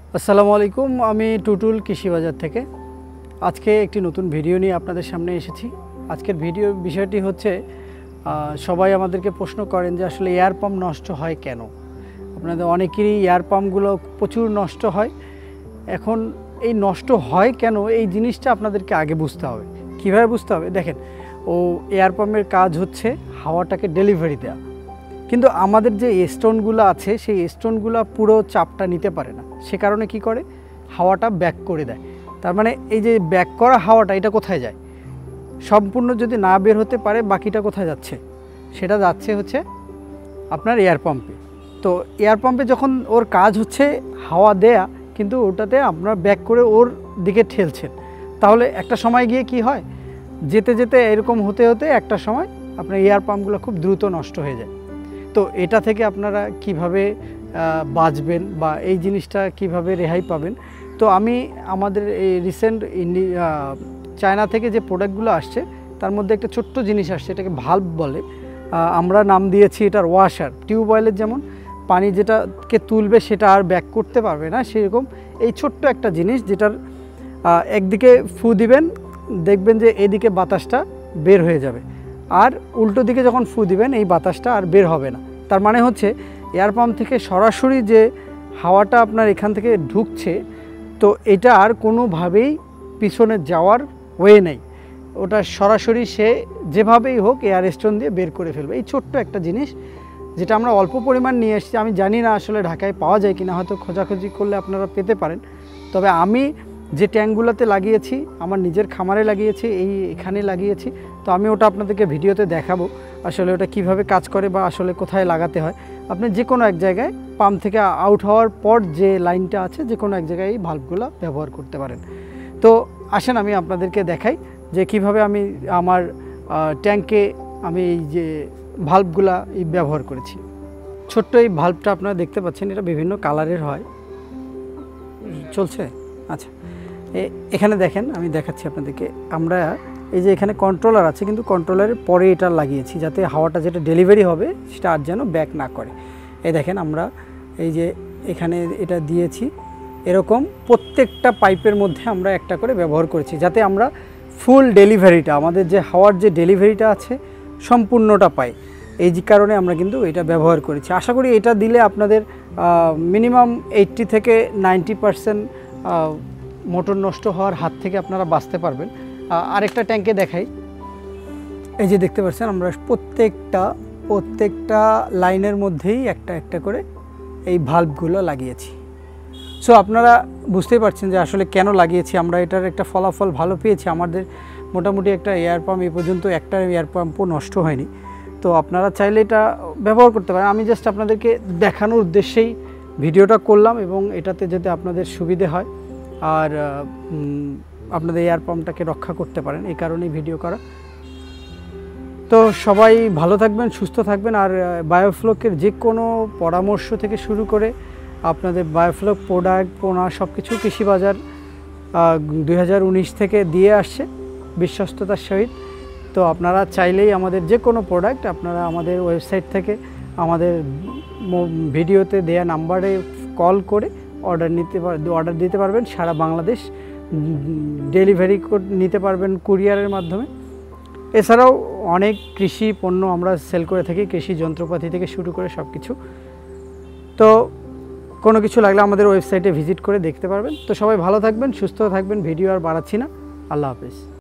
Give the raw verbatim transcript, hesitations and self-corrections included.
আসসালামু আলাইকুম। আমি টুটুল কৃষি বাজার থেকে আজকে একটি নতুন ভিডিও নিয়ে আপনাদের সামনে এসেছি। আজকের ভিডিও বিষয়টি হচ্ছে সবাই আমাদেরকে প্রশ্ন করেন যে আসলে এয়ার পাম্প নষ্ট হয় কেন। আপনাদের অনেকেরই এয়ার পাম্পগুলো প্রচুর নষ্ট হয়। এখন এই নষ্ট হয় কেন এই জিনিসটা আপনাদেরকে আগে বুঝতে হবে। কিভাবে বুঝতে হবে? দেখেন, ও এয়ার পাম্পের কাজ হচ্ছে হাওয়াটাকে ডেলিভারি দেওয়া, কিন্তু আমাদের যে স্টোনগুলো আছে সেই স্টোনগুলো পুরো চাপটা নিতে পারে না। সে কারণে কি করে, হাওয়াটা ব্যাক করে দেয়। তার মানে এই যে ব্যাক করা হাওয়াটা এটা কোথায় যায়? সম্পূর্ণ যদি না বের হতে পারে বাকিটা কোথায় যাচ্ছে? সেটা যাচ্ছে হচ্ছে আপনার এয়ার পাম্পে। তো এয়ার পাম্পে যখন ওর কাজ হচ্ছে হাওয়া দেয়া, কিন্তু ওটাতে আপনার ব্যাক করে ওর দিকে ঠেলছেন, তাহলে একটা সময় গিয়ে কি হয়, যেতে যেতে এরকম হতে হতে একটা সময় আপনার এয়ার পাম্পগুলো খুব দ্রুত নষ্ট হয়ে যায়। তো এটা থেকে আপনারা কিভাবে বাঁচবেন বা এই জিনিসটা কিভাবে রেহাই পাবেন, তো আমি আমাদের এই রিসেন্ট ইন্ডি চায়না থেকে যে প্রোডাক্টগুলো আসছে তার মধ্যে একটা ছোট্ট জিনিস আসছে, এটাকে ভাল্ব বলে। আমরা নাম দিয়েছি এটার ওয়াশার। টিউবওয়েলের যেমন পানি যেটাকে তুলবে সেটা আর ব্যাক করতে পারবে না, সেরকম এই ছোট্ট একটা জিনিস যেটার একদিকে ফু দিবেন, দেখবেন যে এদিকে বাতাসটা বের হয়ে যাবে, আর উল্টো দিকে যখন ফু দিবেন এই বাতাসটা আর বের হবে না। তার মানে হচ্ছে এয়ার পাম্প থেকে সরাসরি যে হাওয়াটা আপনার এখান থেকে ঢুকছে, তো এটা আর কোনোভাবেই পিছনে যাওয়ার ওয়ে নেই। ওটা সরাসরি সে যেভাবেই হোক এয়ার স্টোন দিয়ে বের করে ফেলবে। এই ছোট্ট একটা জিনিস যেটা আমরা অল্প পরিমাণ নিয়ে এসেছি, আমি জানি না আসলে ঢাকায় পাওয়া যায় কিনা, হয়তো খোঁজাখুঁজি করলে আপনারা পেতে পারেন। তবে আমি যে ট্যাঙ্কগুলোতে লাগিয়েছি আমার নিজের খামারে লাগিয়েছি, এই এখানে লাগিয়েছি, তো আমি ওটা আপনাদেরকে ভিডিওতে দেখাবো আসলে ওটা কিভাবে কাজ করে বা আসলে কোথায় লাগাতে হয়। আপনি যে কোনো এক জায়গায় পাম্প থেকে আউট হওয়ার পর যে লাইনটা আছে যে কোনো এক জায়গায় এই ভাল্বগুলো ব্যবহার করতে পারেন। তো আসেন আমি আপনাদেরকে দেখাই যে কিভাবে আমি আমার ট্যাঙ্কে আমি এই যে ভাল্বগুলা এই ব্যবহার করেছি। ছোট্ট এই ভাল্বটা আপনারা দেখতে পাচ্ছেন, এটা বিভিন্ন কালারের হয়। চলছে? আচ্ছা, এখানে দেখেন আমি দেখাচ্ছি আপনাদেরকে। আমরা এই যে এখানে কন্ট্রোলার আছে, কিন্তু কন্ট্রোলারের পরে এটা লাগিয়েছি যাতে হাওয়াটা যেটা ডেলিভারি হবে সেটা আর যেন ব্যাক না করে। এই দেখেন আমরা এই যে এখানে এটা দিয়েছি, এরকম প্রত্যেকটা পাইপের মধ্যে আমরা একটা করে ব্যবহার করেছি যাতে আমরা ফুল ডেলিভারিটা, আমাদের যে হাওয়ার যে ডেলিভারিটা আছে সম্পূর্ণটা পাই। এই যে কারণে আমরা কিন্তু এটা ব্যবহার করেছি। আশা করি এটা দিলে আপনাদের মিনিমাম এইট্টি থেকে নাইনটি পারসেন্ট মোটর নষ্ট হওয়ার হাত থেকে আপনারা বাঁচতে পারবেন। আরেকটা ট্যাঙ্কে দেখাই, এই যে দেখতে পাচ্ছেন আমরা প্রত্যেকটা প্রত্যেকটা লাইনের মধ্যেই একটা একটা করে এই ভাল্বগুলো লাগিয়েছি। সো আপনারা বুঝতেই পারছেন যে আসলে কেন লাগিয়েছি। আমরা এটার একটা ফলাফল ভালো পেয়েছি। আমাদের মোটামুটি একটা এয়ার পাম্প এ পর্যন্ত একটা এয়ার পাম্পও নষ্ট হয়নি। তো আপনারা চাইলে এটা ব্যবহার করতে পারেন। আমি জাস্ট আপনাদেরকে দেখানোর উদ্দেশ্যেই ভিডিওটা করলাম, এবং এটাতে যাতে আপনাদের সুবিধে হয় আর আপনাদের এয়ার পাম্পটাকে রক্ষা করতে পারেন, এই কারণেই ভিডিও করা। তো সবাই ভালো থাকবেন, সুস্থ থাকবেন। আর বায়োফ্লকের যে কোনো পরামর্শ থেকে শুরু করে আপনাদের বায়োফ্লক প্রোডাক্ট পোনা সব কিছু কৃষি বাজার দুই হাজার উনিশ থেকে দিয়ে আসছে বিশ্বস্ততার সহিত। তো আপনারা চাইলেই আমাদের যে কোনো প্রোডাক্ট আপনারা আমাদের ওয়েবসাইট থেকে আমাদের ভিডিওতে দেয়া নাম্বারে কল করে অর্ডার নিতে অর্ডার দিতে পারবেন। সারা বাংলাদেশ ডেলিভারি নিতে পারবেন কুরিয়ারের মাধ্যমে। এছাড়াও অনেক কৃষি পণ্য আমরা সেল করে থাকি, কৃষি যন্ত্রপাতি থেকে শুরু করে সব কিছু। তো কোনো কিছু লাগলে আমাদের ওয়েবসাইটে ভিজিট করে দেখতে পারবেন। তো সবাই ভালো থাকবেন, সুস্থ থাকবেন। ভিডিও আর বাড়াচ্ছি না। আল্লাহ হাফেজ।